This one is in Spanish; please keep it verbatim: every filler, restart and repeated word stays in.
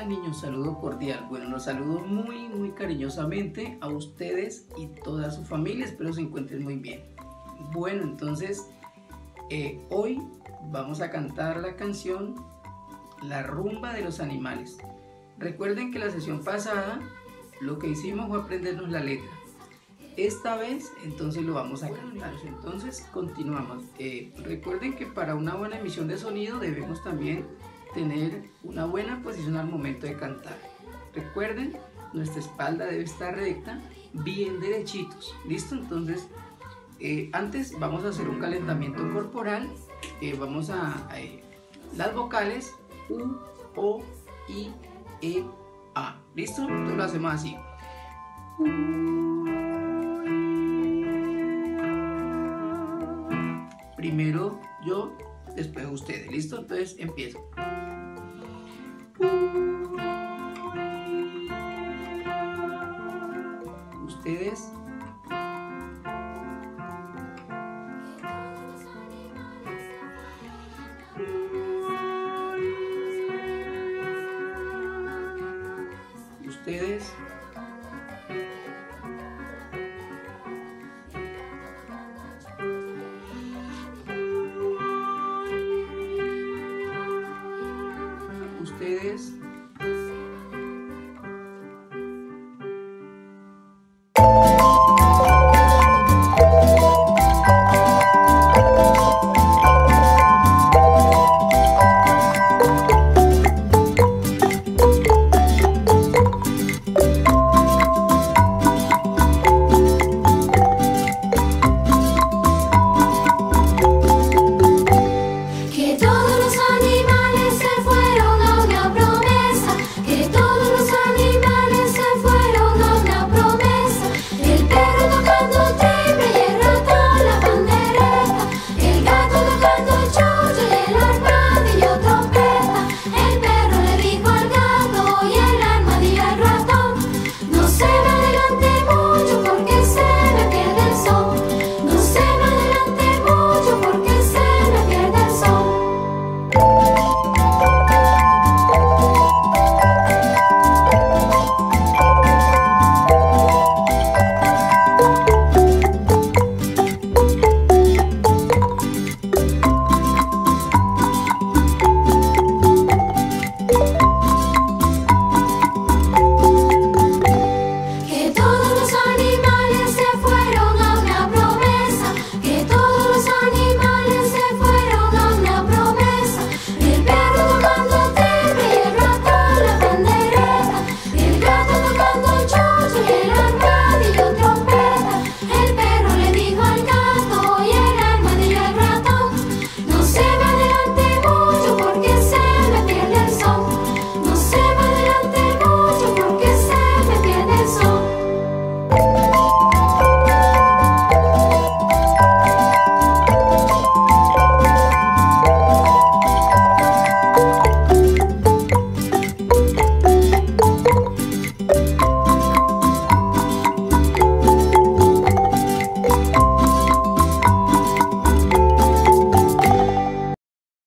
Hola niños, saludo cordial. Bueno, los saludo muy muy cariñosamente a ustedes y toda su familia. Espero se encuentren muy bien. Bueno, entonces eh, hoy vamos a cantar la canción La rumba de los animales. Recuerden que la sesión pasada lo que hicimos fue aprendernos la letra. Esta vez entonces lo vamos a cantar. Entonces continuamos. Eh, recuerden que para una buena emisión de sonido debemos también tener una buena posición al momento de cantar. Recuerden, nuestra espalda debe estar recta, bien derechitos. ¿Listo? Entonces, eh, antes vamos a hacer un calentamiento corporal. Eh, vamos a, a eh, las vocales U, O, I, E, A. ¿Listo? Entonces lo hacemos así. Primero yo, después ustedes. ¿Listo? Entonces empiezo. Ustedes. Ustedes. Ustedes.